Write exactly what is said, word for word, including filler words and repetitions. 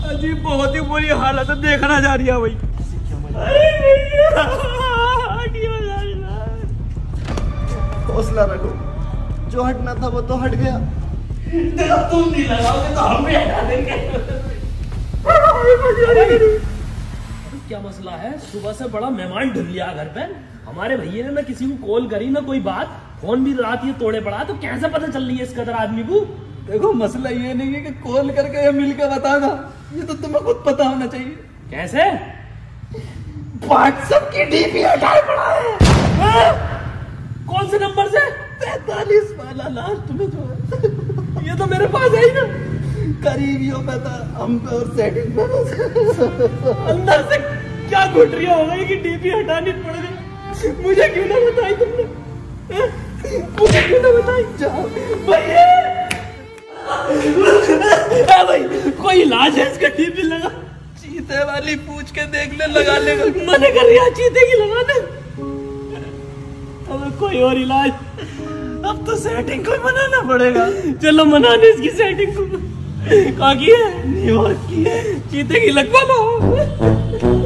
अजीब बहुत ही बुरी हालत है, देखना जा रही है भाई। हौसला रखो, जो हटना था वो तो हट गया। तुम नहीं लगाओगे तो हम भी हटा देंगे। क्या मसला है? सुबह से बड़ा मेहमान ढूंढ लिया घर पे। हमारे भैया ने ना किसी को कॉल करी ना कोई बात, फोन भी रात ये तोड़े पड़ा, तो कैसे पता चल रही है इस कदर आदमी को? देखो मसला ये नहीं है कि कॉल करके या मिल के बताना, ये तो तुम्हें खुद पता होना चाहिए। कैसे? व्हाट्सएप की डीपी हटाए पड़ा है। कौन से नंबर से? पैतालीस वाला लास्ट में जो है। ये तो मेरे पास है ही ना। करीबियों पे था, हम पे और सेटिंग पे। अंदर से क्या घुट रही होगा कि डीपी हटानी पड़ गई? मुझे क्यों ना बताई तुमने? मुझे क्यों ना बताई? जाओ भैया भाई, कोई इलाज है इसका? डीपी लगा। चीते वाली पूछ के देख ले, लगा लेगा। मने कर रही है चीते की लगाने। अब कोई और इलाज? अब तो सेटिंग को बनाना पड़ेगा। चलो मनाने इसकी सेटिंग को। कहाँ की है? न्यूयॉर्क की है। चीते की लगवा लो।